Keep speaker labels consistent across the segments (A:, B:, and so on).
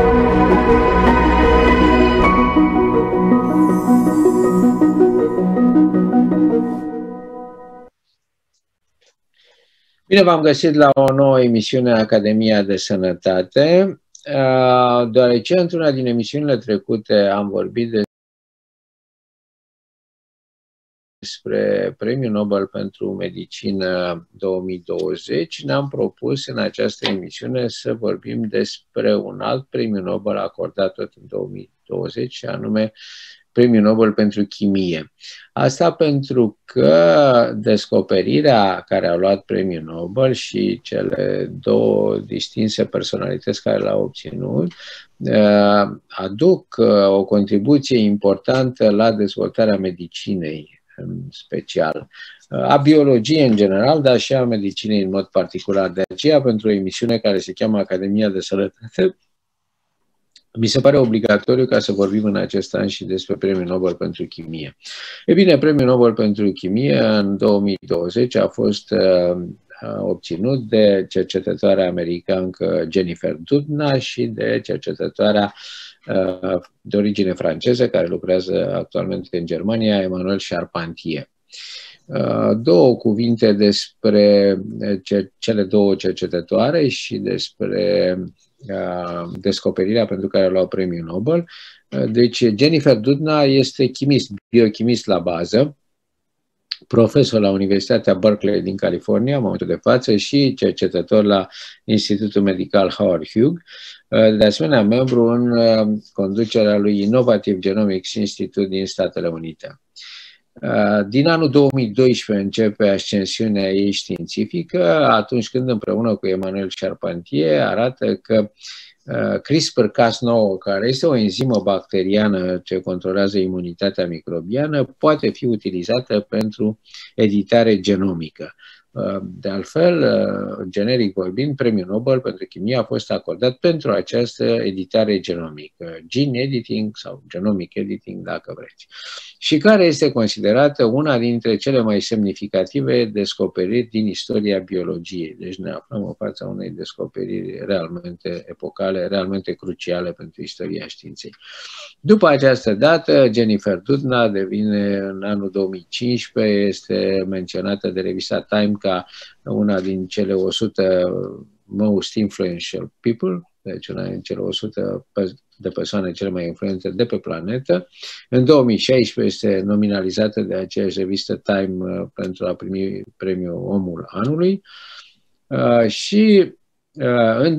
A: Bine v-am găsit la o nouă emisiune Academia de Sănătate, deoarece într-una din emisiunile trecute am vorbit despre Premiul Nobel pentru Medicină 2020, ne-am propus în această emisiune să vorbim despre un alt Premiu Nobel acordat tot în 2020, și anume Premiul Nobel pentru Chimie. Asta pentru că descoperirea care a luat Premiul Nobel și cele două distinse personalități care l-au obținut aduc o contribuție importantă la dezvoltarea medicinei în special, a biologiei în general, dar și a medicinei în mod particular. De aceea, pentru o emisiune care se cheamă Academia de Sănătate, mi se pare obligatoriu ca să vorbim în acest an și despre Premiul Nobel pentru Chimie. E bine, Premiul Nobel pentru Chimie în 2020 a fost obținut de cercetătoarea americană Jennifer Doudna și de cercetătoarea de origine franceză care lucrează actualmente în Germania, Emmanuel Charpentier. Două cuvinte despre cele două cercetătoare și despre descoperirea pentru care a luat Premiul Nobel. Deci Jennifer Doudna este chimist, biochimist la bază, profesor la Universitatea Berkeley din California, în momentul de față, și cercetător la Institutul Medical Howard Hughes. De asemenea, membru în conducerea lui Innovative Genomics Institute din Statele Unite. Din anul 2012 începe ascensiunea ei științifică, atunci când împreună cu Emmanuel Charpentier arată că CRISPR-Cas9, care este o enzimă bacteriană ce controlează imunitatea microbiană, poate fi utilizată pentru editare genomică. De altfel, generic vorbind, Premiul Nobel pentru Chimie a fost acordat pentru această editare genomică, gene editing sau genomic editing, dacă vreți, și care este considerată una dintre cele mai semnificative descoperiri din istoria biologiei. Deci ne aflăm în fața unei descoperiri realmente epocale, realmente cruciale pentru istoria științei. După această dată, Jennifer Doudna devine, în anul 2015, este menționată de revista Time ca una din cele 100 most influential people, deci una din cele 100 de persoane cele mai influente de pe planetă. În 2016 este nominalizată de aceeași revistă Time pentru a primi premiul Omul Anului și în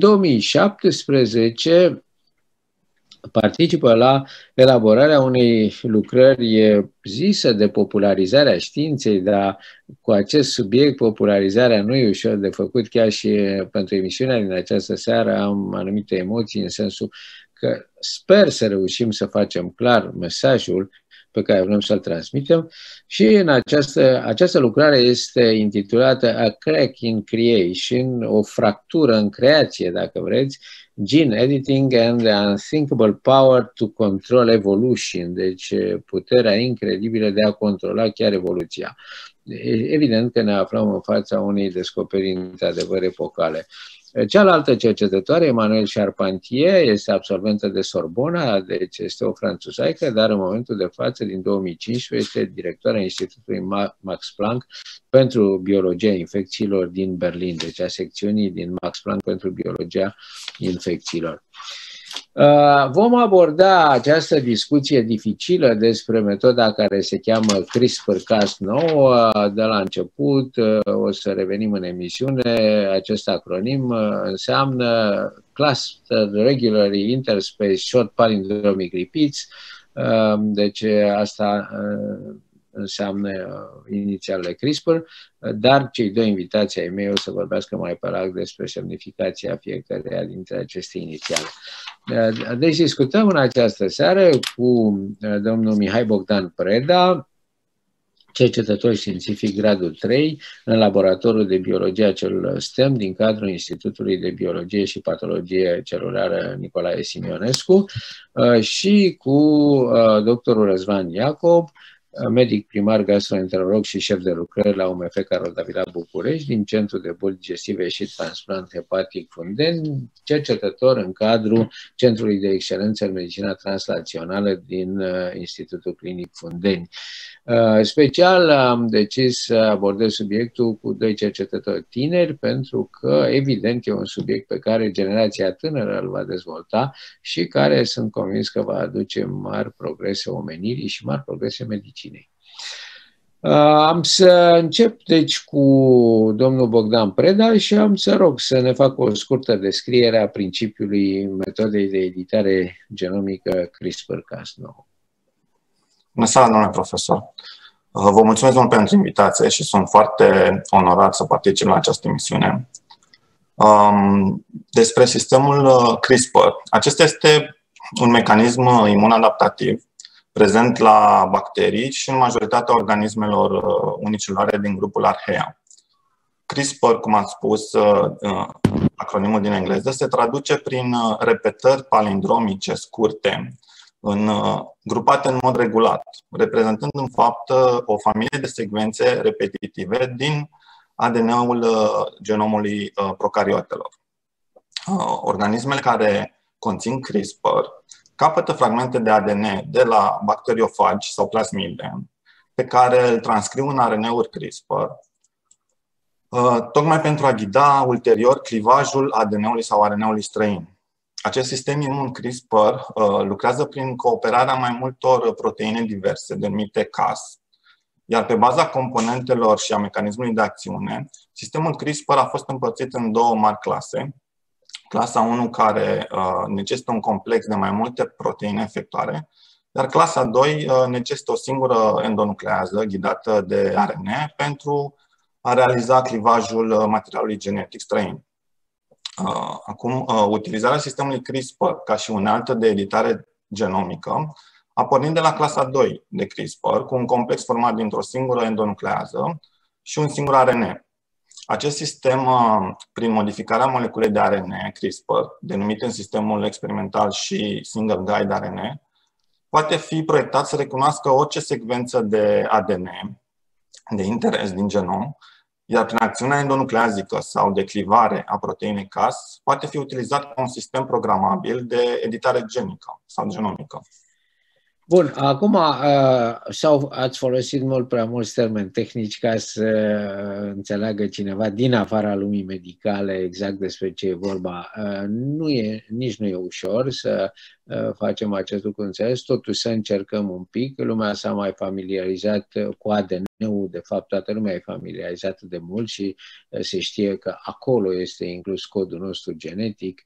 A: 2017 participă la elaborarea unei lucrări zise de popularizarea științei, dar cu acest subiect, popularizarea nu e ușor de făcut, chiar și pentru emisiunea din această seară am anumite emoții, în sensul că sper să reușim să facem clar mesajul pe care vrem să-l transmitem, și în această lucrare este intitulată A Crack in Creation, o fractură în creație, dacă vreți, Gene Editing and the Unthinkable Power to Control Evolution, deci puterea incredibilă de a controla chiar evoluția. Evident că ne aflăm în fața unei descoperiri într-adevăr epocale. Cealaltă cercetătoare, Emmanuel Charpentier, este absolventă de Sorbona, deci este o franțuzaică, dar în momentul de față, din 2015, este directoarea Institutului Max Planck pentru biologia infecțiilor din Berlin, deci a secțiunii din Max Planck pentru biologia infecțiilor. Vom aborda această discuție dificilă despre metoda care se cheamă CRISPR-Cas9 de la început. O să revenim în emisiune. Acest acronim înseamnă Clustered Regularly Interspace Short Palindromic Repeats. Deci asta înseamnă inițialele CRISPR, dar cei doi invitații ai mei o să vorbească mai pe larg despre semnificația fiecăreia dintre aceste inițiale. Deci discutăm în această seară cu domnul Mihai Bogdan Preda, cercetător științific gradul 3 în laboratorul de biologie a celulelor STEM din cadrul Institutului de Biologie și Patologie Celulară Nicolae Simionescu, și cu doctorul Răzvan Iacob, medic primar, gastroenterolog și șef de lucrări la UMF Carol Davila București, din Centrul de Boli Digestive și Transplant Hepatic Fundeni, cercetător în cadrul Centrului de Excelență în Medicina Translațională din Institutul Clinic Fundeni. Special am decis să abordez subiectul cu doi cercetători tineri, pentru că, evident, e un subiect pe care generația tânără îl va dezvolta și care sunt convins că va aduce mari progrese omenirii și mari progrese medicinei. Am să încep, deci, cu domnul Bogdan Preda și am să rog să ne facă o scurtă descriere a principiului metodei de editare genomică CRISPR-Cas9.
B: Bună seara, domnule profesor! Vă mulțumesc mult pentru invitație și sunt foarte onorat să particip la această emisiune. Despre sistemul CRISPR. Acesta este un mecanism imunadaptativ prezent la bacterii și în majoritatea organismelor unicelulare din grupul Archaea. CRISPR, cum ați spus, acronimul din engleză, se traduce prin repetări palindromice scurte, grupate în mod regulat, reprezentând în fapt o familie de secvențe repetitive din ADN-ul genomului procariotelor. Organismele care conțin CRISPR capătă fragmente de ADN de la bacteriofagi sau plasmide, pe care îl transcriu în RNA-uri CRISPR, tocmai pentru a ghida ulterior clivajul ADN-ului sau RNA-ului străin. Acest sistem imun CRISPR lucrează prin cooperarea mai multor proteine diverse, denumite Cas, iar pe baza componentelor și a mecanismului de acțiune, sistemul CRISPR a fost împărțit în două mari clase. Clasa 1, care necesită un complex de mai multe proteine efectoare, iar clasa 2 necesită o singură endonuclează ghidată de RNA pentru a realiza clivajul materialului genetic străin. Acum, utilizarea sistemului CRISPR ca și unealtă de editare genomică a pornit de la clasa 2 de CRISPR, cu un complex format dintr-o singură endonuclează și un singur RNA. Acest sistem, prin modificarea moleculei de RNA CRISPR, denumit în sistemul experimental și Single Guide RNA, poate fi proiectat să recunoască orice secvență de ADN de interes din genom, iar prin acțiunea endonucleazică sau de clivare a proteinei Cas, poate fi utilizat ca un sistem programabil de editare genică sau genomică.
A: Bun, acum sau ați folosit mult prea mulți termeni tehnici ca să înțeleagă cineva din afara lumii medicale exact despre ce e vorba. Nici nu e ușor să facem acest lucru înțeles, totuși să încercăm un pic. Lumea s-a mai familiarizat cu ADN-ul, de fapt toată lumea e familiarizată de mult și se știe că acolo este inclus codul nostru genetic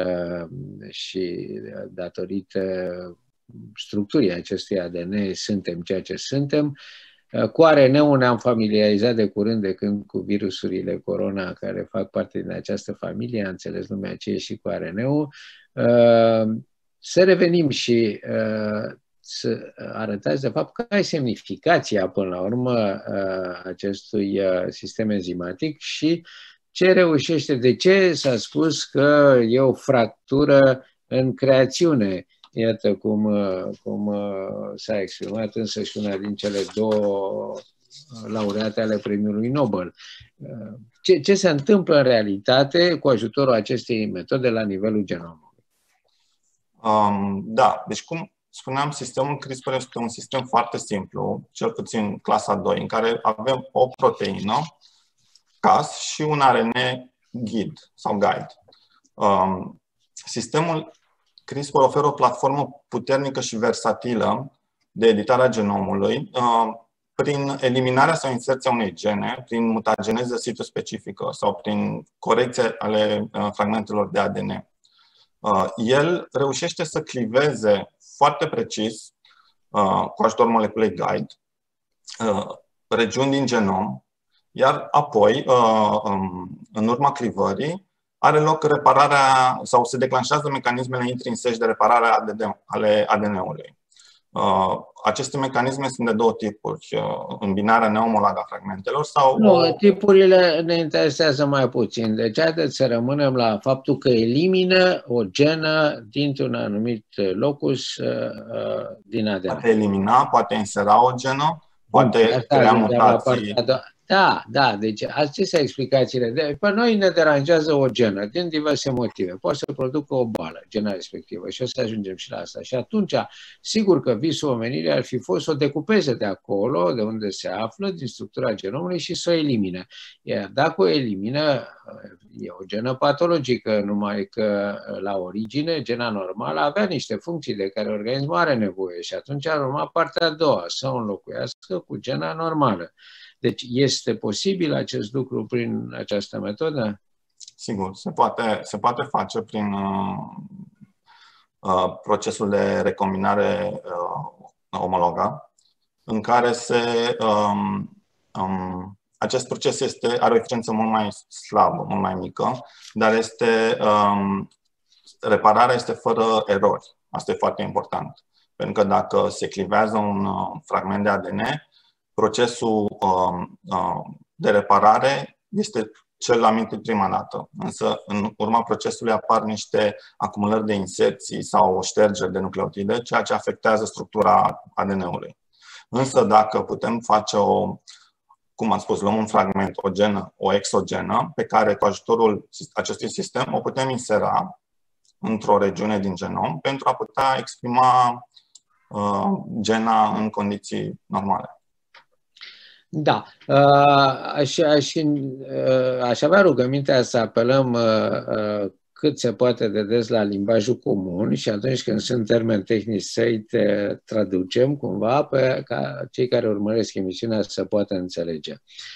A: și datorită structurii acestui ADN suntem ceea ce suntem. Cu RNA-ul ne-am familiarizat de curând de când cu virusurile corona care fac parte din această familie, a înțeles lumea ce e și cu RNA-ul. Să revenim și să arătați de fapt care e semnificația până la urmă acestui sistem enzimatic și ce reușește, de ce s-a spus că e o fractură în creațiune. Iată cum s-a exprimat însăși una din cele două laureate ale Premiului Nobel. Ce se întâmplă în realitate cu ajutorul acestei metode la nivelul genomului?
B: Da, deci cum spuneam, sistemul CRISPR este un sistem foarte simplu, cel puțin clasa 2, în care avem o proteină, Cas, și un RNA ghid sau guide. Sistemul CRISPR oferă o platformă puternică și versatilă de editare a genomului prin eliminarea sau inserția unei gene, prin mutageneză sitospecifică sau prin corecție ale fragmentelor de ADN. El reușește să cliveze foarte precis, cu ajutorul moleculei guide, regiuni din genom, iar apoi, în urma clivării, are loc repararea sau se declanșează mecanismele intrinseci de reparare ale ADN-ului. Aceste mecanisme sunt de două tipuri, îmbinarea neomologă a fragmentelor sau...
A: Nu, tipurile ne interesează mai puțin. Deci haideți să rămânem la faptul că elimină o genă dintr-un anumit locus din ADN.
B: Poate elimina, poate insera o genă, poate crea mutații.
A: Da, deci acestea sunt explicațiile. Pe noi ne deranjează o genă din diverse motive. Poate să producă o boală, gena respectivă, și o să ajungem și la asta. Și atunci, sigur că visul omenirii ar fi fost să o decupeze de acolo, de unde se află, din structura genomului și să o elimine. Iar dacă o elimină, e o genă patologică, numai că la origine, gena normală avea niște funcții de care organismul are nevoie și atunci ar urma partea a doua, să o înlocuiască cu gena normală. Deci este posibil acest lucru prin această metodă?
B: Sigur, se poate face prin procesul de recombinare omologă, în care acest proces are o eficiență mult mai slabă, mult mai mică, dar repararea este fără erori. Asta e foarte important. Pentru că dacă se clivează un fragment de ADN, procesul de reparare este cel amintit prima dată. Însă, în urma procesului apar niște acumulări de inserții sau ștergeri de nucleotide, ceea ce afectează structura ADN-ului. Însă, dacă putem face cum am spus, luăm un fragment, o genă, o exogenă, pe care cu ajutorul acestui sistem o putem insera într-o regiune din genom pentru a putea exprima gena în condiții normale.
A: Da, aș avea rugămintea să apelăm cât se poate de des la limbajul comun și atunci când sunt termeni tehnici să-i traducem cumva ca cei care urmăresc emisiunea să poată înțelege.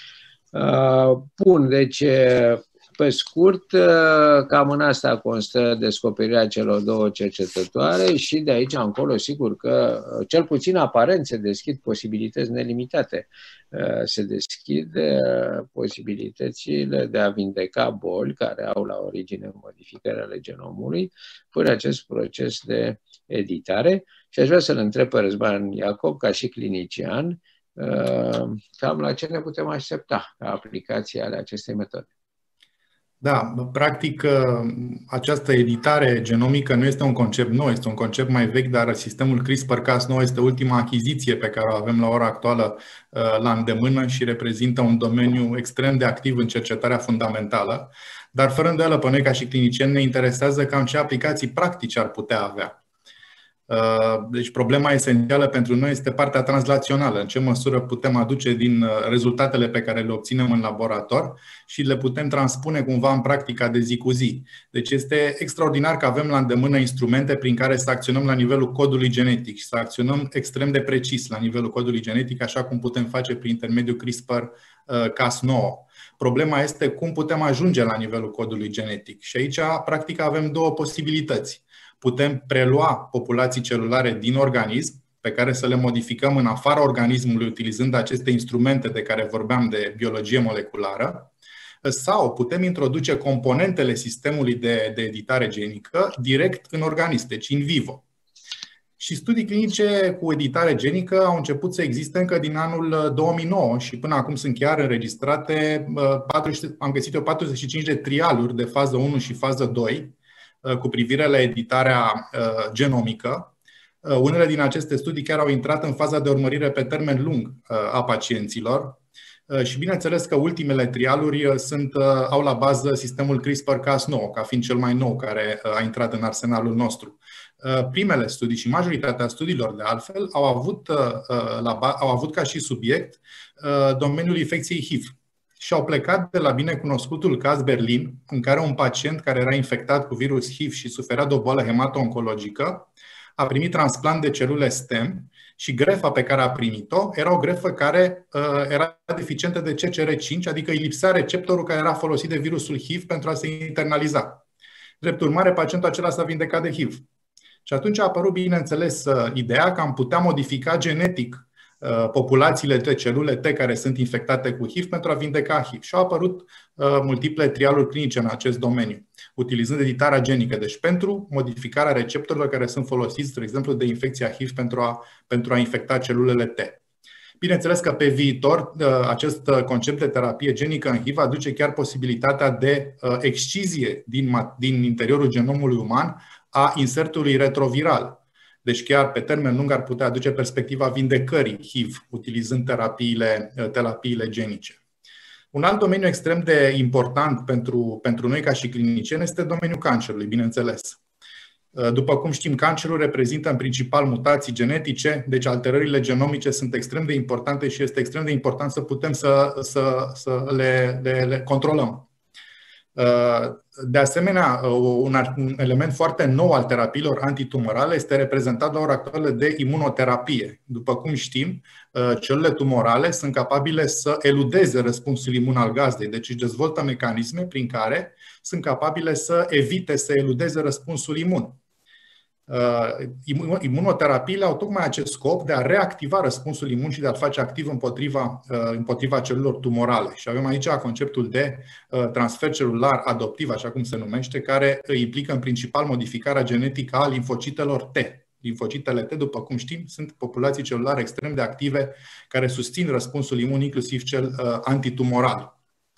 A: Bun, deci pe scurt, cam în asta constă descoperirea celor două cercetătoare și de aici încolo, sigur că, cel puțin aparent, se deschid posibilități nelimitate. Se deschid posibilitățile de a vindeca boli care au la origine modificări ale genomului prin acest proces de editare. Și aș vrea să-l întreb pe Răzvan Iacob, ca și clinician, cam la ce ne putem aștepta ca aplicații ale acestei metode.
C: Da, practic această editare genomică nu este un concept nou, este un concept mai vechi, dar sistemul CRISPR-Cas9 este ultima achiziție pe care o avem la ora actuală la îndemână și reprezintă un domeniu extrem de activ în cercetarea fundamentală, dar fără îndoială pe noi ca și clinicieni ne interesează cam ce aplicații practice ar putea avea. Deci problema esențială pentru noi este partea translațională, în ce măsură putem aduce din rezultatele pe care le obținem în laborator și le putem transpune cumva în practica de zi cu zi. Deci este extraordinar că avem la îndemână instrumente prin care să acționăm la nivelul codului genetic și să acționăm extrem de precis la nivelul codului genetic, așa cum putem face prin intermediul CRISPR-Cas9. Problema este cum putem ajunge la nivelul codului genetic și aici practic avem două posibilități. Putem prelua populații celulare din organism, pe care să le modificăm în afara organismului utilizând aceste instrumente de care vorbeam de biologie moleculară, sau putem introduce componentele sistemului de editare genică direct în organism, deci in vivo. Și studii clinice cu editare genică au început să existe încă din anul 2009 și până acum sunt chiar înregistrate, am găsit eu 45 de trialuri de fază 1 și fază 2, cu privire la editarea genomică. Unele din aceste studii chiar au intrat în faza de urmărire pe termen lung a pacienților și bineînțeles că ultimele trialuri au la bază sistemul CRISPR-Cas9, ca fiind cel mai nou care a intrat în arsenalul nostru. Primele studii și majoritatea studiilor de altfel au avut ca și subiect domeniul infecției HIV. Și au plecat de la binecunoscutul caz Berlin, în care un pacient care era infectat cu virus HIV și suferea de o boală hemato-oncologică a primit transplant de celule stem și grefa pe care a primit-o era o grefă care era deficientă de CCR5, adică îi lipsea receptorul care era folosit de virusul HIV pentru a se internaliza. Drept urmare, pacientul acela s-a vindecat de HIV. Și atunci a apărut, bineînțeles, ideea că am putea modifica genetic populațiile de celule T care sunt infectate cu HIV pentru a vindeca HIV. Și au apărut multiple trialuri clinice în acest domeniu. utilizând editarea genică, deci pentru modificarea receptorilor care sunt folosiți, de exemplu, de infecția HIV pentru a infecta celulele T. Bineînțeles că pe viitor acest concept de terapie genică în HIV aduce chiar posibilitatea de excizie din interiorul genomului uman a insertului retroviral. Deci chiar pe termen lung ar putea aduce perspectiva vindecării HIV utilizând terapiile genice. Un alt domeniu extrem de important pentru noi ca și clinicieni este domeniul cancerului, bineînțeles. După cum știm, cancerul reprezintă în principal mutații genetice, deci alterările genomice sunt extrem de importante și este extrem de important să putem să le controlăm. De asemenea, un element foarte nou al terapiilor antitumorale este reprezentat la ora actuală de imunoterapie. După cum știm, celulele tumorale sunt capabile să eludeze răspunsul imun al gazdei, deci își dezvoltă mecanisme prin care sunt capabile să evite să eludeze răspunsul imun. Imunoterapiile au tocmai acest scop de a reactiva răspunsul imun și de a-l face activ împotriva celulelor tumorale. Și avem aici conceptul de transfer celular adoptiv, așa cum se numește, care implică în principal modificarea genetică a limfocitelor T. Limfocitele T, după cum știm, sunt populații celulare extrem de active care susțin răspunsul imun, inclusiv cel antitumoral.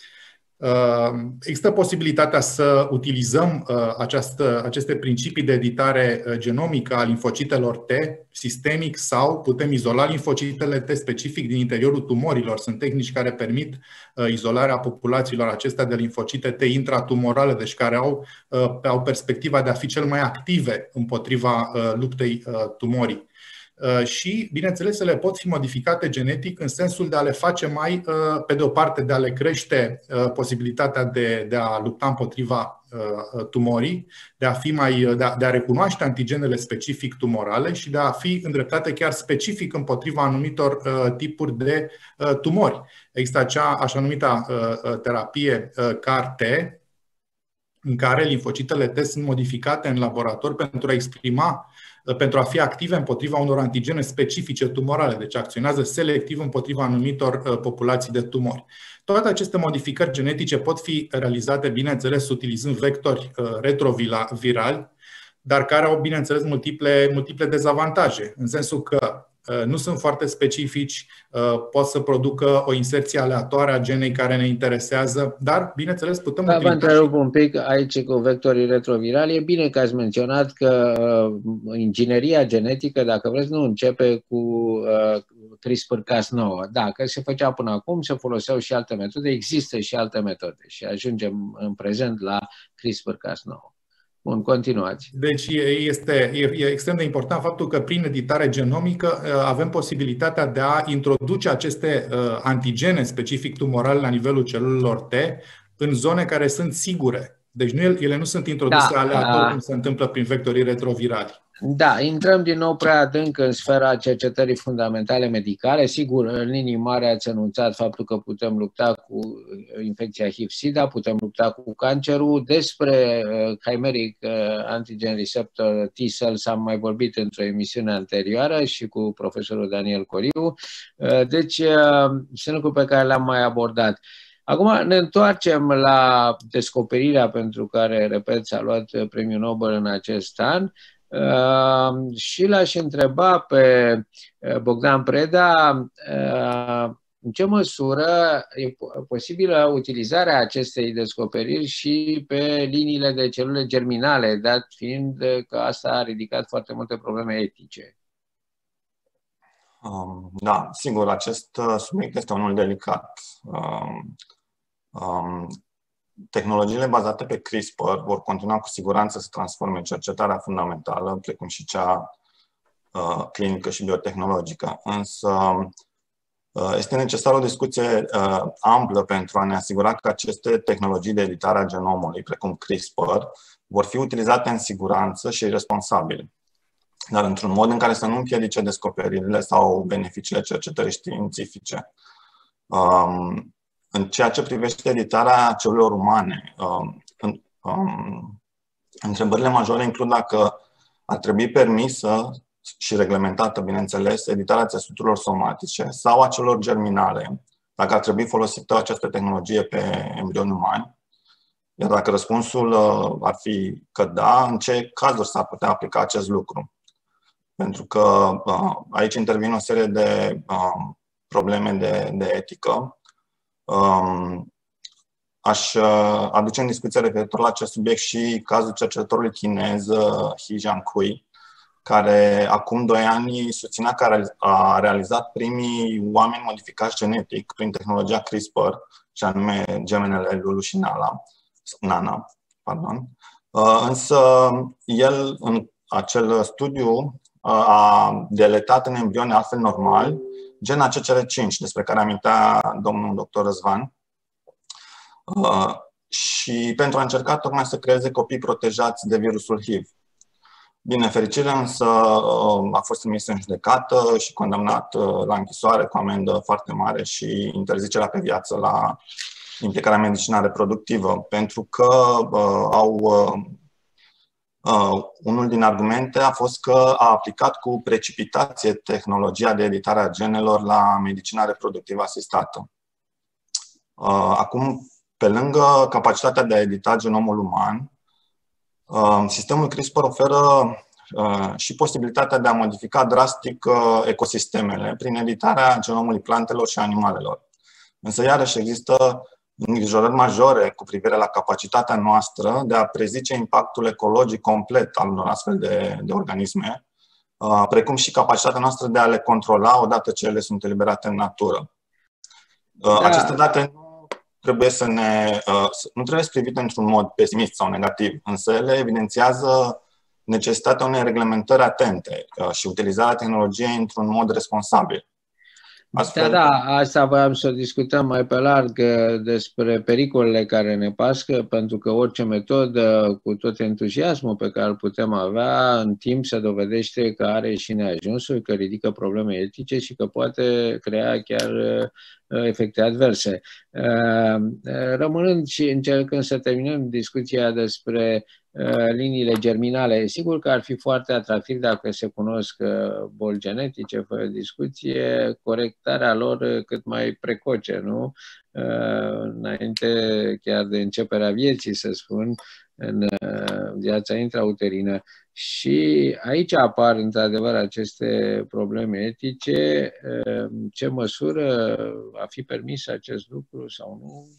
C: Există posibilitatea să utilizăm aceste principii de editare genomică a limfocitelor T sistemic sau putem izola limfocitele T specific din interiorul tumorilor. Sunt tehnici care permit izolarea populațiilor acestea de limfocite T intratumorale, deci care au perspectiva de a fi cel mai active împotriva luptei tumorii. Și, bineînțeles, ele pot fi modificate genetic în sensul de a le face mai, pe de o parte, de a le crește posibilitatea de a lupta împotriva tumorii, de a recunoaște antigenele specific tumorale și de a fi îndreptate chiar specific împotriva anumitor tipuri de tumori. Există acea așa numită terapie CAR-T, în care limfocitele T sunt modificate în laborator pentru a fi active împotriva unor antigene specifice tumorale, deci acționează selectiv împotriva anumitor populații de tumori. Toate aceste modificări genetice pot fi realizate, bineînțeles, utilizând vectori retrovirali, dar care au, bineînțeles, multiple dezavantaje, în sensul că nu sunt foarte specifici, pot să producă o inserție aleatoare a genei care ne interesează, dar, bineînțeles, putem utiliza...
A: Vă întrerup un pic aici cu vectorii retrovirali. E bine că ați menționat că ingineria genetică, dacă vreți, nu începe cu CRISPR-Cas9. Da, că se făcea până acum, se foloseau și alte metode, există și alte metode și ajungem în prezent la CRISPR-Cas9. Bun, continuați.
C: Deci e extrem de important faptul că prin editare genomică avem posibilitatea de a introduce aceste antigene specific tumorale la nivelul celulelor T în zone care sunt sigure. Deci ele nu sunt introduse aleator cum se întâmplă prin vectorii retrovirali.
A: Da, intrăm din nou prea adânc în sfera cercetării fundamentale medicale. Sigur, în linii mari ați anunțat faptul că putem lupta cu infecția HIV-SIDA, putem lupta cu cancerul. Despre chimeric antigen receptor T-cells am mai vorbit într-o emisiune anterioară și cu profesorul Daniel Coriu. Deci, sunt lucruri pe care le-am mai abordat. Acum ne întoarcem la descoperirea pentru care, repet, s-a luat premiul Nobel în acest an. Și l-aș întreba pe Bogdan Preda în ce măsură e posibilă utilizarea acestei descoperiri și pe liniile de celule germinale, dat fiind că asta a ridicat foarte multe probleme etice.
B: Da, sigur, acest subiect este unul delicat. Tehnologiile bazate pe CRISPR vor continua cu siguranță să transforme cercetarea fundamentală, precum și cea clinică și biotehnologică. Însă este necesară o discuție amplă pentru a ne asigura că aceste tehnologii de editare a genomului, precum CRISPR, vor fi utilizate în siguranță și responsabil, dar într-un mod în care să nu împiedice descoperirile sau beneficiile cercetării științifice. În ceea ce privește editarea celulelor umane, întrebările majore includ dacă ar trebui permisă și reglementată, bineînțeles, editarea țesuturilor somatice sau a celor germinale, dacă ar trebui folosită această tehnologie pe embrioni umani, Iar dacă răspunsul ar fi că da, în ce cazuri s-ar putea aplica acest lucru? Pentru că aici intervin o serie de probleme de etică. Aș aduce în discuție referitor la acest subiect și cazul cercetătorului chinez He Jiankui, care acum 2 ani susținea că a realizat primii oameni modificați genetic prin tehnologia CRISPR, și anume gemenele Lulu și Nana. Însă el, în acel studiu, a deletat în embrioni altfel normal gena CCR5, despre care amintea domnul doctor Răzvan, și pentru a încerca tocmai să creeze copii protejați de virusul HIV. Din nefericire însă a fost trimis în judecată și condamnat la închisoare cu amendă foarte mare și interzicerea pe viață la implicarea medicină reproductivă, pentru că unul din argumente a fost că a aplicat cu precipitație tehnologia de editare a genelor la medicina reproductivă asistată. Acum, pe lângă capacitatea de a edita genomul uman, sistemul CRISPR oferă și posibilitatea de a modifica drastic ecosistemele prin editarea genomului plantelor și animalelor. Însă, iarăși, există îngrijorări majore cu privire la capacitatea noastră de a prezice impactul ecologic complet al unor astfel de organisme, precum și capacitatea noastră de a le controla odată ce ele sunt eliberate în natură. Aceste date nu trebuie privite într-un mod pesimist sau negativ, însă ele evidențiază necesitatea unei reglementări atente și utilizarea tehnologiei într-un mod responsabil.
A: Astfel... Da, asta voiam să discutăm mai pe larg despre pericolele care ne pască, pentru că orice metodă, cu tot entuziasmul pe care îl putem avea, în timp se dovedește că are și neajunsuri, că ridică probleme etice și că poate crea chiar efecte adverse. Rămânând și încercând să terminăm discuția despre liniile germinale, sigur că ar fi foarte atractiv dacă se cunosc boli genetice, fără discuție, corectarea lor cât mai precoce, nu? Înainte chiar de începerea vieții, să spun, în viața intrauterină. Și aici apar într-adevăr aceste probleme etice. În ce măsură va fi permis acest lucru sau nu?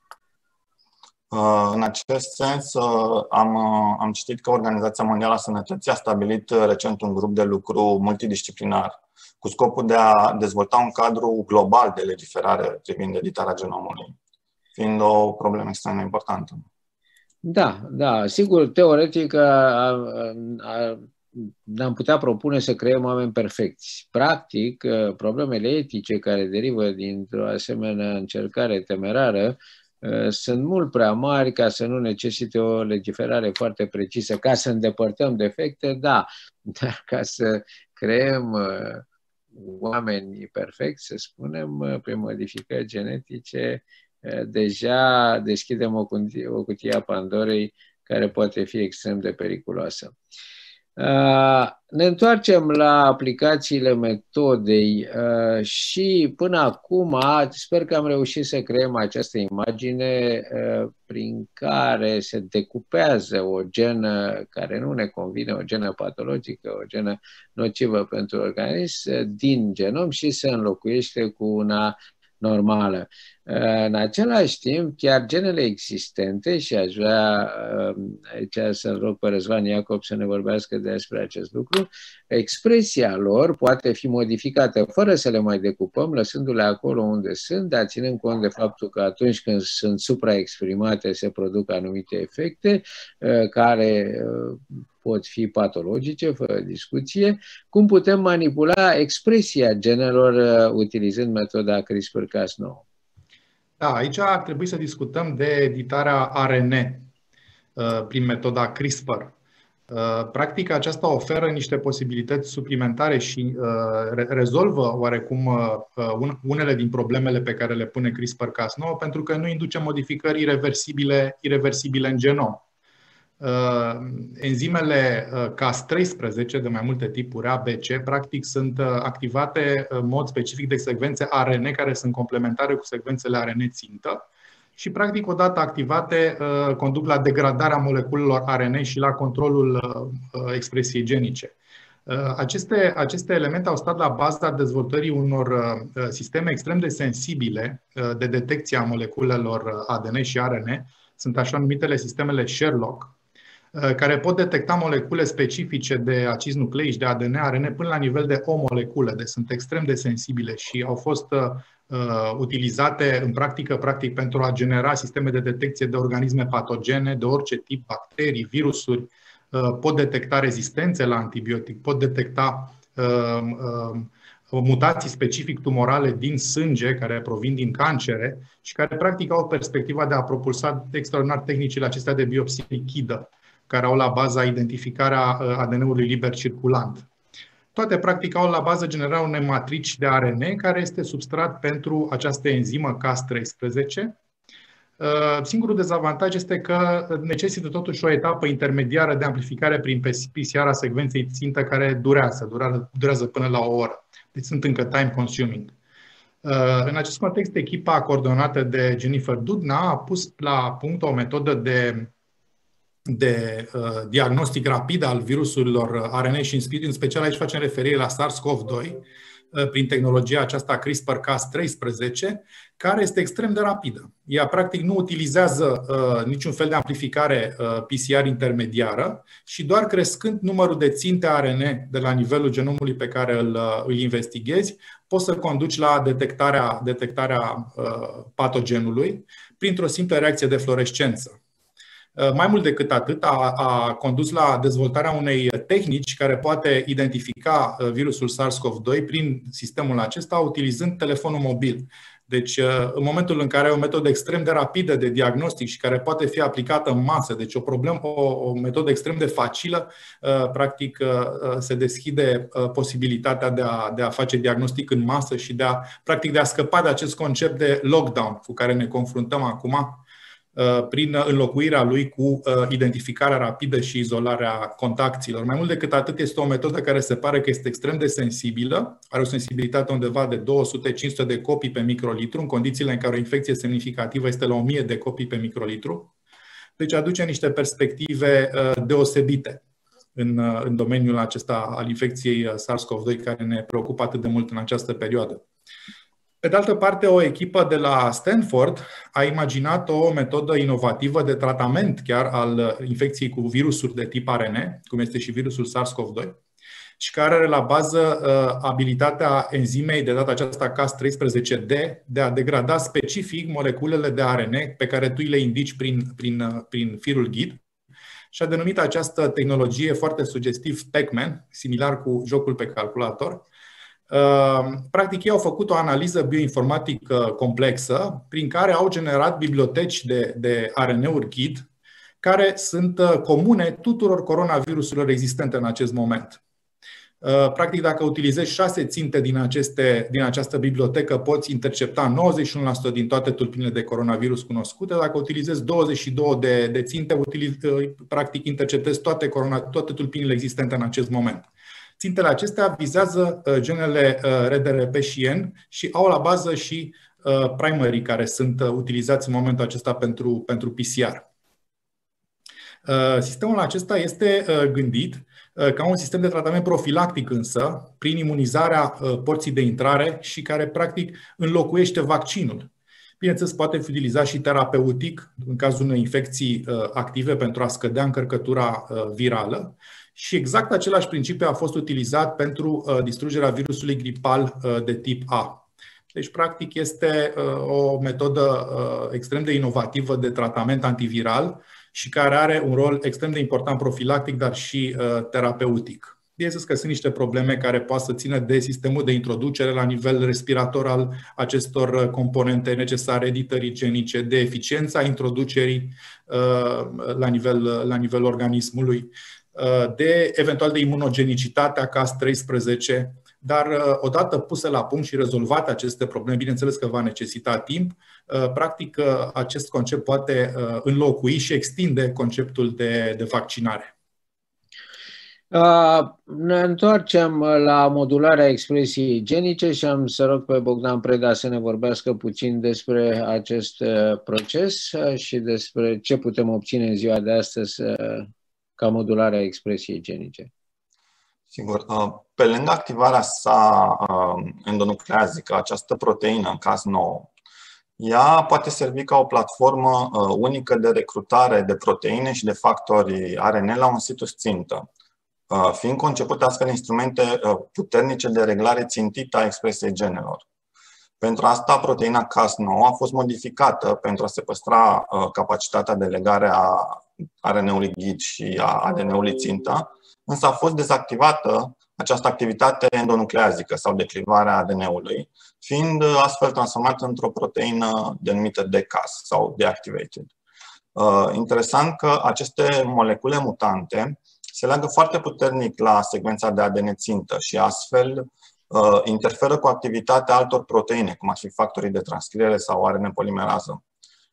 B: În acest sens, am citit că Organizația Mondială a Sănătății a stabilit recent un grup de lucru multidisciplinar cu scopul de a dezvolta un cadru global de legiferare privind editarea genomului, fiind o problemă extrem de importantă.
A: Da, sigur, teoretic ne-am putea propune să creăm oameni perfecți. Practic, problemele etice care derivă dintr-o asemenea încercare temerară sunt mult prea mari ca să nu necesite o legiferare foarte precisă. Ca să îndepărtăm defecte, da, dar ca să creăm oameni perfecți, să spunem, prin modificări genetice, deja deschidem o cutie a Pandorei care poate fi extrem de periculoasă. Ne întoarcem la aplicațiile metodei și până acum sper că am reușit să creăm această imagine prin care se decupează o genă care nu ne convine, o genă patologică, o genă nocivă pentru organism din genom și se înlocuiește cu una normală. În același timp, chiar genele existente, și aș vrea aici să-l rog pe Răzvan Iacob să ne vorbească despre acest lucru, expresia lor poate fi modificată fără să le mai decupăm, lăsându-le acolo unde sunt, dar ținând cont de faptul că atunci când sunt supraexprimate se produc anumite efecte care pot fi patologice, fără discuție. Cum putem manipula expresia genelor utilizând metoda CRISPR-Cas9?
C: Da, aici ar trebui să discutăm de editarea ARN prin metoda CRISPR. Practic, aceasta oferă niște posibilități suplimentare și rezolvă oarecum unele din problemele pe care le pune CRISPR-Cas9, pentru că nu induce modificări ireversibile în genom. Enzimele Cas13 de mai multe tipuri ABC practic sunt activate în mod specific de secvențe ARN care sunt complementare cu secvențele ARN țintă și, practic, odată activate, conduc la degradarea moleculelor ARN și la controlul expresiei genice. Aceste elemente au stat la baza dezvoltării unor sisteme extrem de sensibile de detecție a moleculelor ADN și ARN, sunt așa numitele sistemele Sherlock, care pot detecta molecule specifice de acizi nucleici, de ADN, ARN, până la nivel de o moleculă. Deci sunt extrem de sensibile și au fost utilizate în practică, practic, pentru a genera sisteme de detecție de organisme patogene, de orice tip, bacterii, virusuri, pot detecta rezistențe la antibiotic, pot detecta mutații specific tumorale din sânge, care provin din cancere și care, practic, au perspectiva de a propulsa extraordinar tehnicile acestea de biopsie lichidă, care au la baza identificarea ADN-ului liber circulant. Toate, practic, au la bază generarea unei matrici de ARN, care este substrat pentru această enzimă Cas13. Singurul dezavantaj este că necesită totuși o etapă intermediară de amplificare prin PCR a secvenței țintă, care durează până la o oră. Deci sunt încă time consuming. În acest context, echipa coordonată de Jennifer Doudna a pus la punct o metodă de diagnostic rapid al virusurilor ARN și în special aici facem referire la SARS-CoV-2 prin tehnologia aceasta CRISPR-Cas13, care este extrem de rapidă. Ea practic nu utilizează niciun fel de amplificare PCR intermediară și doar crescând numărul de ținte ARN de la nivelul genomului pe care îl investighezi, poți să conduci la detectarea patogenului printr-o simplă reacție de fluorescență. Mai mult decât atât, a condus la dezvoltarea unei tehnici care poate identifica virusul SARS-CoV-2 prin sistemul acesta, utilizând telefonul mobil. Deci, în momentul în care ai o metodă extrem de rapidă de diagnostic și care poate fi aplicată în masă, deci o metodă extrem de facilă, practic se deschide posibilitatea de a face diagnostic în masă și de a scăpa de acest concept de lockdown cu care ne confruntăm acum, prin înlocuirea lui cu identificarea rapidă și izolarea contacților. Mai mult decât atât, este o metodă care se pare că este extrem de sensibilă, are o sensibilitate undeva de 200-500 de copii pe microlitru, în condițiile în care o infecție semnificativă este la 1000 de copii pe microlitru. Deci aduce niște perspective deosebite în domeniul acesta al infecției SARS-CoV-2, care ne preocupă atât de mult în această perioadă. Pe de altă parte, o echipă de la Stanford a imaginat o metodă inovativă de tratament chiar al infecției cu virusuri de tip ARN, cum este și virusul SARS-CoV-2, și care are la bază abilitatea enzimei, de data aceasta Cas13D, de a degrada specific moleculele de ARN pe care tu le indici prin firul ghid. Și a denumit această tehnologie foarte sugestiv Pac-Man, similar cu jocul pe calculator. Practic, ei au făcut o analiză bioinformatică complexă prin care au generat biblioteci de ARN-uri ghid care sunt comune tuturor coronavirusurilor existente în acest moment. Practic, dacă utilizezi 6 ținte din această bibliotecă, poți intercepta 91% din toate tulpinile de coronavirus cunoscute. Dacă utilizezi 22 de ținte, practic interceptezi toate tulpinile existente în acest moment. Țintele acestea vizează genele RDRP și N și au la bază și primarii care sunt utilizați în momentul acesta pentru PCR. Sistemul acesta este gândit ca un sistem de tratament profilactic însă, prin imunizarea porții de intrare și care practic înlocuiește vaccinul. Bineînțeles, poate fi utilizat și terapeutic în cazul unei infecții active pentru a scădea încărcătura virală. Și exact același principiu a fost utilizat pentru distrugerea virusului gripal de tip A. Deci, practic, este o metodă extrem de inovativă de tratament antiviral și care are un rol extrem de important profilactic, dar și terapeutic. Bineînțeles că sunt niște probleme care poate să țină de sistemul de introducere la nivel respirator al acestor componente necesare editării genice, de eficiența introducerii la nivel organismului, eventual de imunogenicitatea Cas13, dar odată puse la punct și rezolvate aceste probleme, bineînțeles că va necesita timp, practic acest concept poate înlocui și extinde conceptul de vaccinare.
A: Ne întoarcem la modularea expresiei genice și am să rog pe Bogdan Preda să ne vorbească puțin despre acest proces și despre ce putem obține în ziua de astăzi ca modularea expresiei genice.
B: Sigur. Pe lângă activarea sa endonucleazică, această proteină Cas9, ea poate servi ca o platformă unică de recrutare de proteine și de factori RNA la un situs țintă, fiind concepute astfel instrumente puternice de reglare țintită a expresiei genelor. Pentru asta, proteina Cas9 a fost modificată pentru a se păstra capacitatea de legare a RNA-ului ghid și a ADN-ului țintă, însă a fost dezactivată această activitate endonucleazică sau declivarea ADN-ului, fiind astfel transformată într-o proteină denumită deCas sau deactivated. Interesant că aceste molecule mutante se leagă foarte puternic la secvența de ADN țintă și astfel interferă cu activitatea altor proteine, cum ar fi factorii de transcriere sau RNA polimerază.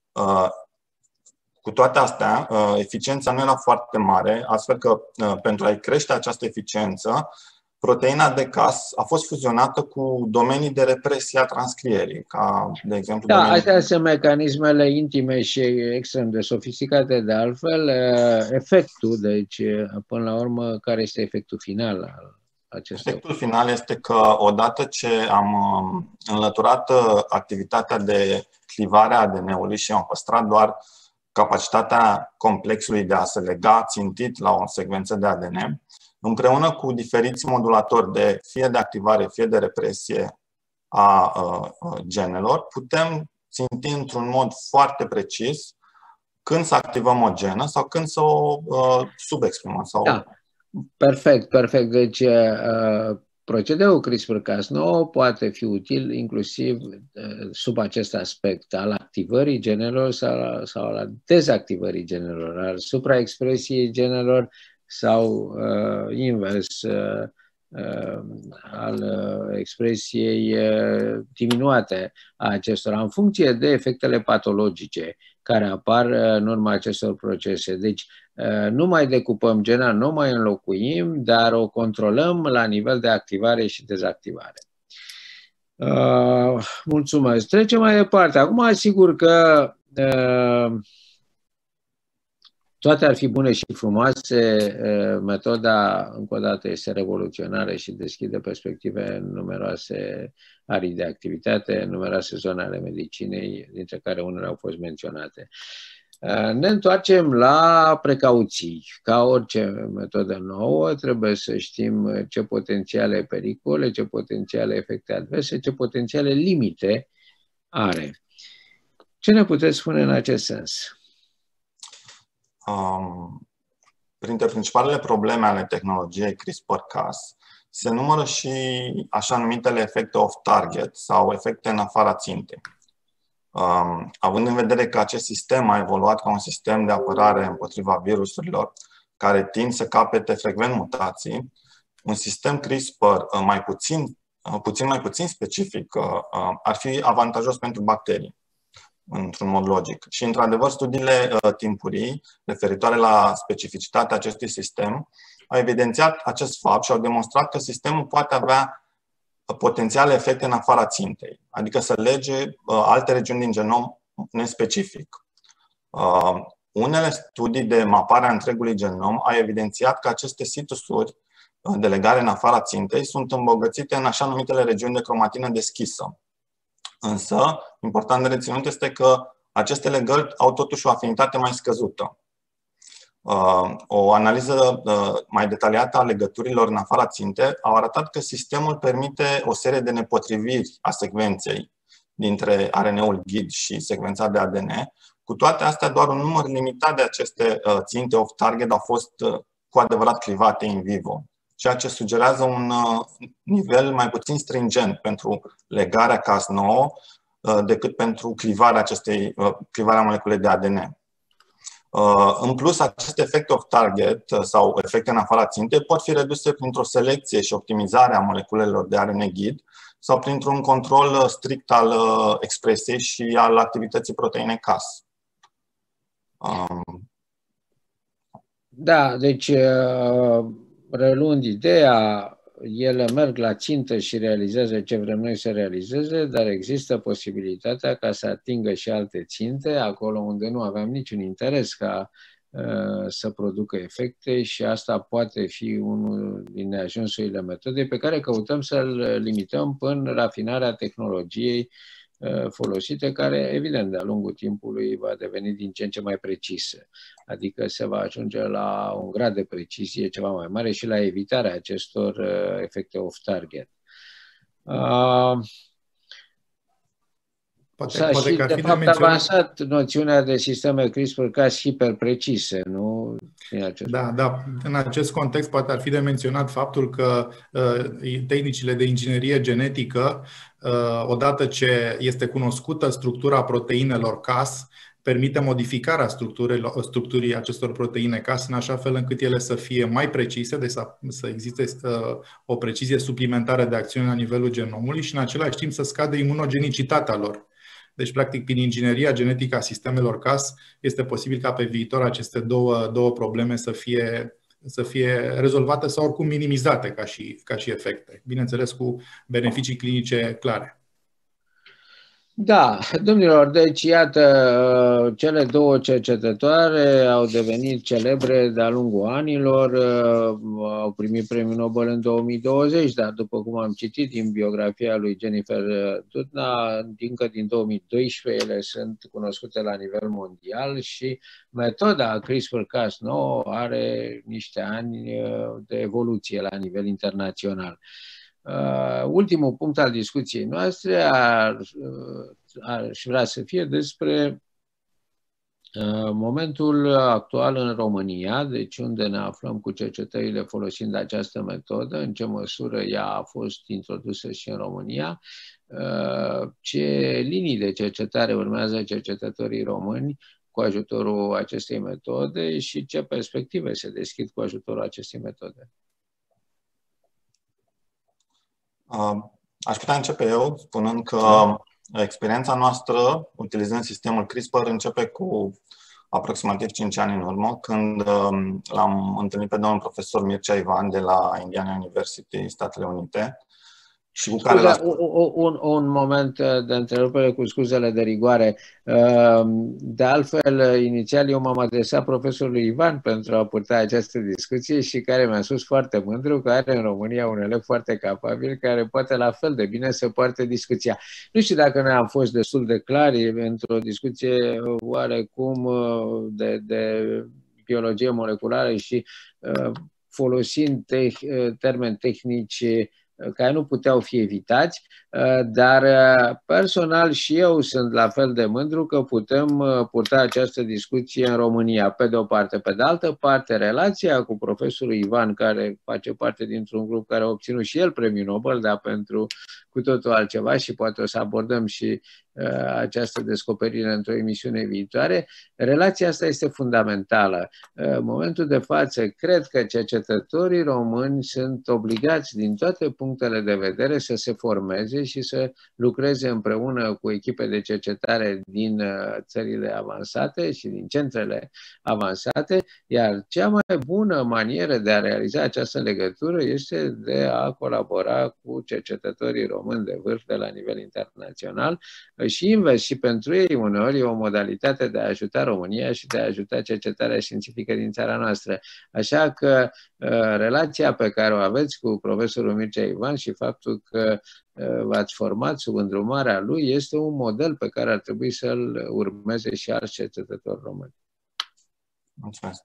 B: Cu toate astea, eficiența nu era foarte mare, astfel că pentru a-i crește această eficiență, proteina deCas a fost fuzionată cu domenii de represie a transcrierii, ca de exemplu...
A: Da, astea sunt mecanismele intime și extrem de sofisticate, de altfel. Efectul, deci, până la urmă, care este efectul final al acestui?
B: Efectul final este că odată ce am înlăturat activitatea de clivare a ADN-ului și am păstrat doar capacitatea complexului de a se lega țintit la o secvență de ADN, împreună cu diferiți modulatori fie de activare, fie de represie a genelor, putem ținti într-un mod foarte precis când să activăm o genă sau când să o subexprimăm. Sau...
A: Da, perfect, perfect. Deci procedeul CRISPR-Cas9 poate fi util inclusiv sub acest aspect al activării genelor sau al dezactivării genelor, al supraexpresiei genelor sau invers, al expresiei diminuate a acestora, în funcție de efectele patologice care apar în urma acestor procese. Deci nu mai decupăm gena, nu mai înlocuim, dar o controlăm la nivel de activare și dezactivare. Mulțumesc. Trecem mai departe. Acum, asigur că toate ar fi bune și frumoase, metoda, încă o dată, este revoluționară și deschide perspective numeroase arii de activitate, numeroase zone ale medicinei, dintre care unele au fost menționate. Ne întoarcem la precauții. Ca orice metodă nouă, trebuie să știm ce potențiale pericole, ce potențiale efecte adverse, ce potențiale limite are. Ce ne puteți spune în acest sens?
B: Printre principalele probleme ale tehnologiei CRISPR-Cas se numără și așa numitele efecte off-target sau efecte în afara țintei. Având în vedere că acest sistem a evoluat ca un sistem de apărare împotriva virusurilor care tind să capete frecvent mutații, un sistem CRISPR puțin mai puțin specific ar fi avantajos pentru bacterii, într-un mod logic. Și, într-adevăr, studiile timpurii referitoare la specificitatea acestui sistem au evidențiat acest fapt și au demonstrat că sistemul poate avea potențiale efecte în afara țintei, adică să lege alte regiuni din genom nespecific. Unele studii de mapare a întregului genom au evidențiat că aceste situsuri de legare în afara țintei sunt îmbogățite în așa numitele regiuni de cromatină deschisă. Însă, important de reținut este că aceste legări au totuși o afinitate mai scăzută. O analiză mai detaliată a legăturilor în afara țintei a arătat că sistemul permite o serie de nepotriviri a secvenței dintre RNA-ul ghid și secvența de ADN. Cu toate astea, doar un număr limitat de aceste ținte off-target au fost cu adevărat clivate in vivo, ceea ce sugerează un nivel mai puțin stringent pentru legarea Cas9 decât pentru clivarea moleculei de ADN. În plus, aceste efecte off-target sau efecte în afara țintei pot fi reduse printr-o selecție și optimizare a moleculelor de RNA ghid sau printr-un control strict al expresiei și al activității proteinei Cas.
A: Da, deci reluând ideea, ele merg la țintă și realizează ce vrem noi să realizeze, dar există posibilitatea ca să atingă și alte ținte, acolo unde nu aveam niciun interes ca să producă efecte, și asta poate fi unul din neajunsurile metodei pe care căutăm să-l limităm până rafinarea tehnologiei folosite, care, evident, de-a lungul timpului va deveni din ce în ce mai precisă. Adică se va ajunge la un grad de precizie ceva mai mare și la evitarea acestor efecte off-target. S-a și, de fapt, avansat noțiunea de sisteme CRISPR-Cas hiperprecise, nu?
C: Da. În acest context poate ar fi de menționat faptul că tehnicile de inginerie genetică, odată ce este cunoscută structura proteinelor Cas, permite modificarea structurii acestor proteine Cas în așa fel încât ele să fie mai precise, deci să existe o precizie suplimentară de acțiune la nivelul genomului și în același timp să scadă imunogenicitatea lor. Deci, practic, prin ingineria genetică a sistemelor Cas, este posibil ca pe viitor aceste două probleme să fie rezolvate sau oricum minimizate ca și efecte. Bineînțeles, cu beneficii clinice clare.
A: Da, domnilor, deci iată, cele două cercetătoare au devenit celebre de-a lungul anilor, au primit premiul Nobel în 2020, dar după cum am citit din biografia lui Jennifer Doudna, încă din 2012 ele sunt cunoscute la nivel mondial și metoda CRISPR-Cas9 are niște ani de evoluție la nivel internațional. Ultimul punct al discuției noastre aș vrea să fie despre momentul actual în România, deci unde ne aflăm cu cercetările folosind această metodă, în ce măsură ea a fost introdusă și în România, ce linii de cercetare urmează cercetătorii români cu ajutorul acestei metode și ce perspective se deschid cu ajutorul acestei metode.
B: Aș putea începe eu spunând că experiența noastră utilizând sistemul CRISPR începe cu aproximativ 5 ani în urmă, când l-am întâlnit pe domnul profesor Mircea Ivan de la Indiana University, Statele Unite. Și cu care
A: un moment de întrerupere cu scuzele de rigoare. De altfel, inițial eu m-am adresat profesorului Ivan pentru a purta această discuție și care mi-a spus foarte mândru că are în România un elev foarte capabil care poate la fel de bine să poarte discuția. Nu știu dacă noi am fost destul de clari într-o discuție oarecum de biologie moleculară și folosind termeni tehnici care nu puteau fi evitați, dar personal și eu sunt la fel de mândru că putem purta această discuție în România, pe de o parte. Pe de altă parte, relația cu profesorul Ivan, care face parte dintr-un grup care a obținut și el premiul Nobel, dar pentru cu totul altceva și poate o să abordăm și această descoperire într-o emisiune viitoare, relația asta este fundamentală. În momentul de față, cred că cercetătorii români sunt obligați din toate punctele de vedere să se formeze și să lucreze împreună cu echipe de cercetare din țările avansate și din centrele avansate, iar cea mai bună manieră de a realiza această legătură este de a colabora cu cercetătorii români de vârf de la nivel internațional și invers, și pentru ei uneori e o modalitate de a ajuta România și de a ajuta cercetarea științifică din țara noastră. Așa că relația pe care o aveți cu profesorul Mircea Ivan și faptul că v-ați format sub îndrumarea lui este un model pe care ar trebui să-l urmeze și alți cercetători români.
B: Mulțumesc.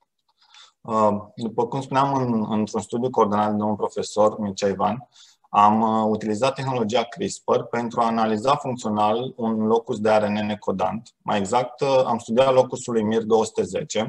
B: După cum spuneam, într-un studiu coordonat de domnul profesor Mircea Ivan, am utilizat tehnologia CRISPR pentru a analiza funcțional un locus de ARN necodant. Mai exact, am studiat locusul lui MIR210.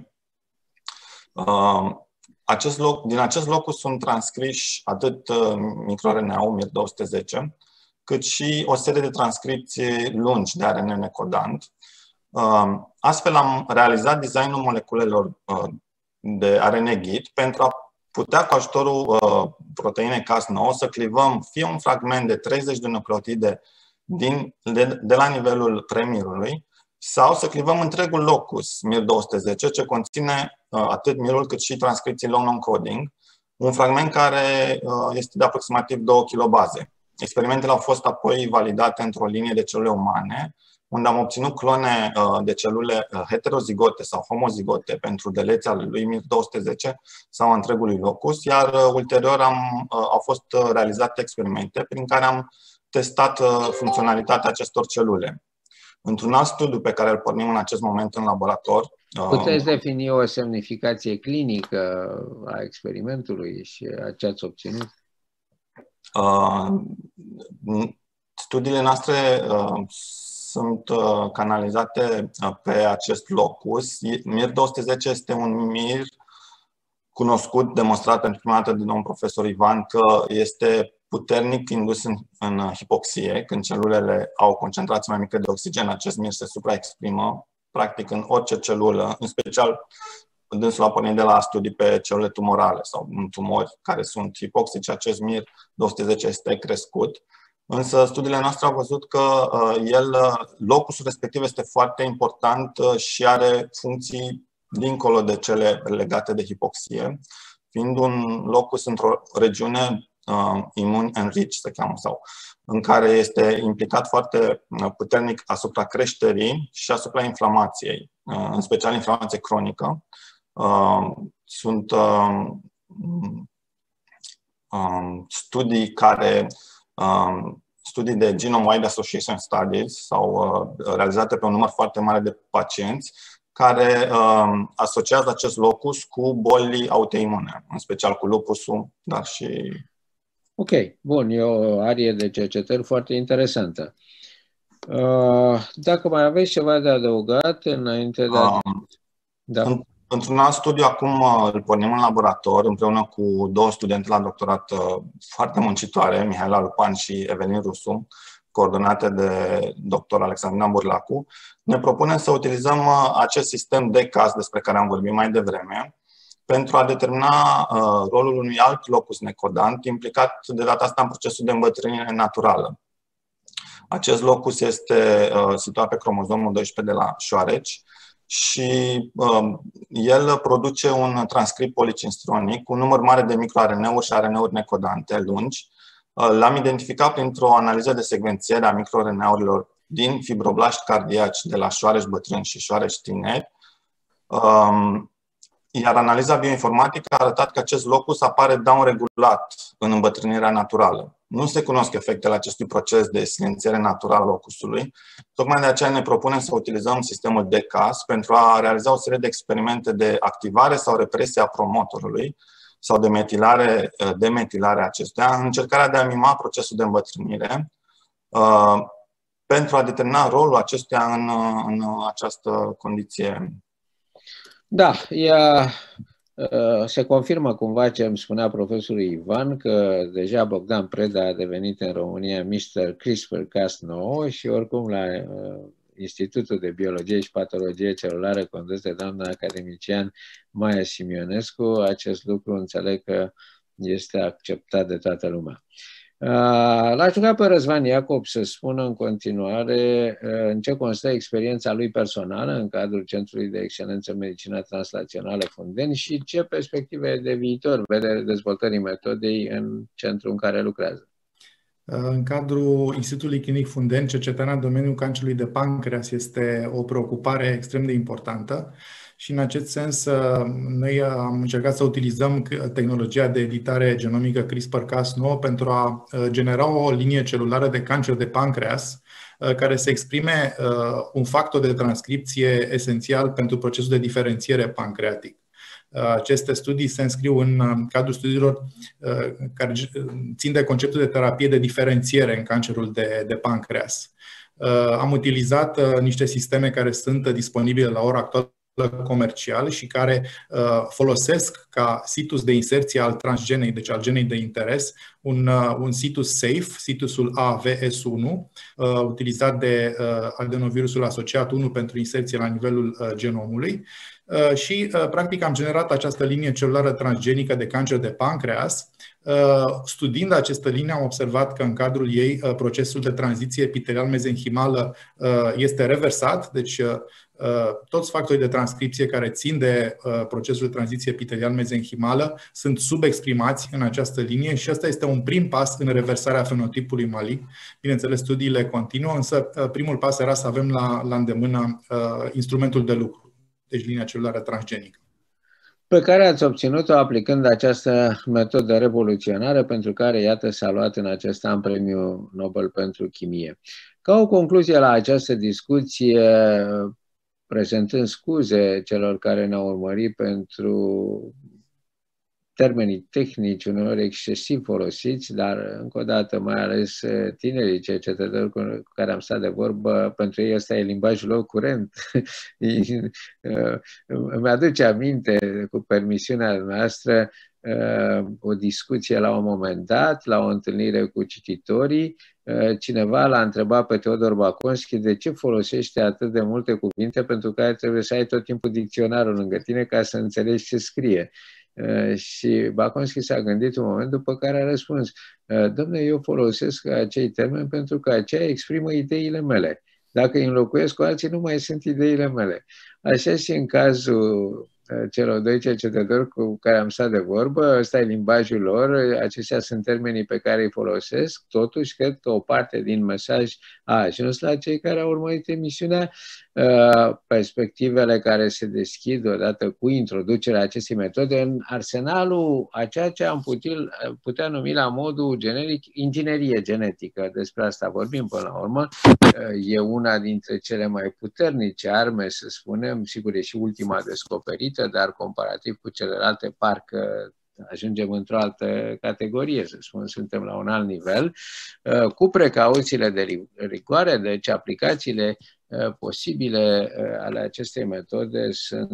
B: Din acest locus sunt transcriși atât microRNA-ul MIR210, cât și o serie de transcripții lungi de ARN necodant. Astfel am realizat designul moleculelor de ARN GIT pentru a putea cu ajutorul proteinei Cas9 să clivăm fie un fragment de 30 de nucleotide de la nivelul premirului sau să clivăm întregul locus MIR210 ce conține atât mirul cât și transcripții long non-coding un fragment care este de aproximativ 2 kilobaze. Experimentele au fost apoi validate într-o linie de celule umane, unde am obținut clone de celule heterozigote sau homozigote pentru deleția lui MIR210 sau întregului locus, iar ulterior au fost realizate experimente prin care am testat funcționalitatea acestor celule. Într-un alt studiu pe care îl pornim în acest moment în laborator.
A: Puteți defini o semnificație clinică a experimentului și a ce ați obținut?
B: Studiile noastre sunt canalizate pe acest locus. MIR210 este un MIR cunoscut, demonstrat pentru prima dată de domnul profesor Ivan, că este puternic indus în hipoxie. Când celulele au concentrații mai mică de oxigen, acest MIR se supraexprimă practic în orice celulă, în special dânsul a pornit de la studii pe celule tumorale sau în tumori care sunt hipoxice, acest MIR210 este crescut. Însă studiile noastre au văzut că locusul respectiv este foarte important și are funcții dincolo de cele legate de hipoxie, fiind un locus într-o regiune immune enriched, se cheamă, sau în care este implicat foarte puternic asupra creșterii și asupra inflamației, în special inflamație cronică. Sunt studii de Genome-Wide Association Studies sau realizate pe un număr foarte mare de pacienți care asociază acest locus cu boli autoimune, în special cu lupusul, dar și...
A: Ok, bun, e o arie de cercetări foarte interesantă. Dacă mai aveți ceva de adăugat înainte de a...
B: Da. Într-un alt studiu, acum îl pornim în laborator, împreună cu 2 studente la doctorat foarte muncitoare, Mihaela Lupan și Evelin Rusu, coordonate de dr. Alexandrina Burlacu. Ne propunem să utilizăm acest sistem de caz despre care am vorbit mai devreme, pentru a determina rolul unui alt locus necodant implicat de data asta în procesul de îmbătrânire naturală. Acest locus este situat pe cromozomul 12 de la șoareci și el produce un transcript policinstronic cu un număr mare de microRNA-uri și RNA-uri necodante lungi. L-am identificat printr-o analiză de secvențiere a microRNA-urilor din fibroblaști cardiaci de la șoareci bătrâni și șoareci tineri. Iar analiza bioinformatică a arătat că acest locus apare downregulat în îmbătrânirea naturală. Nu se cunosc efectele acestui proces de silențiere naturală a locusului. Tocmai de aceea ne propunem să utilizăm sistemul DCAS pentru a realiza o serie de experimente de activare sau represie a promotorului sau de demetilare a acestuia, în încercarea de a mima procesul de îmbătrânire pentru a determina rolul acestuia în această condiție.
A: Da, se confirmă cumva ce îmi spunea profesorul Ivan, că deja Bogdan Preda a devenit în România Mr. CRISPR-Cas9 și oricum la Institutul de Biologie și Patologie Celulară condus de doamna academician Maia Simionescu, acest lucru înțeleg că este acceptat de toată lumea. L-aș ruga pe Răzvan Iacob să spună în continuare în ce constă experiența lui personală în cadrul Centrului de Excelență în Medicina Translațională Fundeni și ce perspective de viitor vede dezvoltării metodei în centrul în care lucrează.
C: În cadrul Institutului Clinic Fundeni, cercetarea în domeniul cancerului de pancreas este o preocupare extrem de importantă și în acest sens noi am încercat să utilizăm tehnologia de editare genomică CRISPR-Cas9 pentru a genera o linie celulară de cancer de pancreas care să exprime un factor de transcripție esențial pentru procesul de diferențiere pancreatic. Aceste studii se înscriu în cadrul studiilor care țin de conceptul de terapie de diferențiere în cancerul de pancreas. Am utilizat niște sisteme care sunt disponibile la ora actuală comercial și care folosesc ca situs de inserție al transgenei, deci al genei de interes, un situs safe, situsul AVS1, utilizat de adenovirusul asociat 1 pentru inserție la nivelul genomului și practic am generat această linie celulară transgenică de cancer de pancreas. Studiind această linie, am observat că în cadrul ei procesul de tranziție epitelial-mezenchimală este reversat, deci toți factorii de transcripție care țin de procesul de tranziție epitelial-mezenchimală sunt subexprimați în această linie și ăsta este un prim pas în reversarea fenotipului malign. Bineînțeles, studiile continuă, însă primul pas era să avem la îndemână instrumentul de lucru, deci linia celulară transgenică.
A: Pe care ați obținut-o aplicând această metodă revoluționară pentru care, iată, s-a luat în acest an Premiul Nobel pentru Chimie. Ca o concluzie la această discuție, prezentând scuze celor care ne-au urmărit pentru termenii tehnici uneori excesiv folosiți, dar încă o dată mai ales tinerii cercetători cu care am stat de vorbă, pentru ei ăsta e limbajul lor curent. Îmi aduce aminte, cu permisiunea noastră, o discuție la un moment dat, la o întâlnire cu cititorii, cineva l-a întrebat pe Teodor Baconski de ce folosește atât de multe cuvinte pentru care trebuie să ai tot timpul dicționarul lângă tine ca să înțelegi ce scrie. Și Baconski s-a gândit un moment, după care a răspuns: dom'le, eu folosesc acei termeni pentru că aceia exprimă ideile mele. Dacă îi înlocuiesc cu alții, nu mai sunt ideile mele. Așa și în cazul celor doi cercetători cu care am stat de vorbă, ăsta e limbajul lor, acestea sunt termenii pe care îi folosesc, totuși cred că o parte din mesaj a ajuns la cei care au urmărit emisiunea. Perspectivele care se deschid odată cu introducerea acestei metode în arsenalul a ceea ce am putea numi la modul generic inginerie genetică. Despre asta vorbim până la urmă. E una dintre cele mai puternice arme, să spunem, sigur e și ultima descoperită, dar comparativ cu celelalte parcă ajungem într-o altă categorie, să spun, suntem la un alt nivel, cu precauțiile de rigoare, deci aplicațiile posibile ale acestei metode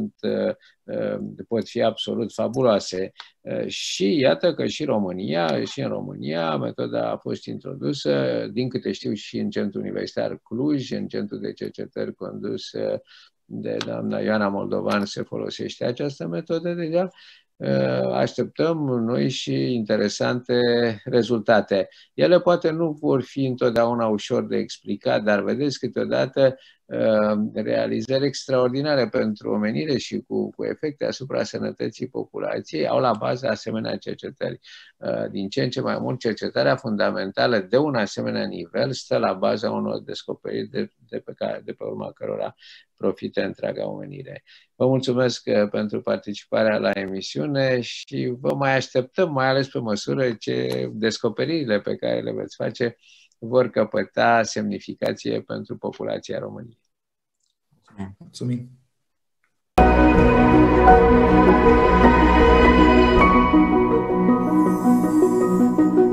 A: pot fi absolut fabuloase. Și iată că și în România metoda a fost introdusă, din câte știu, și în Centrul Universitar Cluj, în Centrul de Cercetări condus de doamna Ioana Moldovan se folosește această metodă deja. Așteptăm noi și interesante rezultate. Ele poate nu vor fi întotdeauna ușor de explicat, dar vedeți câteodată realizări extraordinare pentru omenire și cu efecte asupra sănătății populației au la bază asemenea cercetări. Din ce în ce mai mult, cercetarea fundamentală de un asemenea nivel stă la baza unor descoperiri de pe urma cărora profită întreaga omenire. Vă mulțumesc pentru participarea la emisiune și vă mai așteptăm, mai ales pe măsură ce descoperirile pe care le veți face vor căpăta semnificație pentru populația României.
C: Mulțumim! Mulțumim.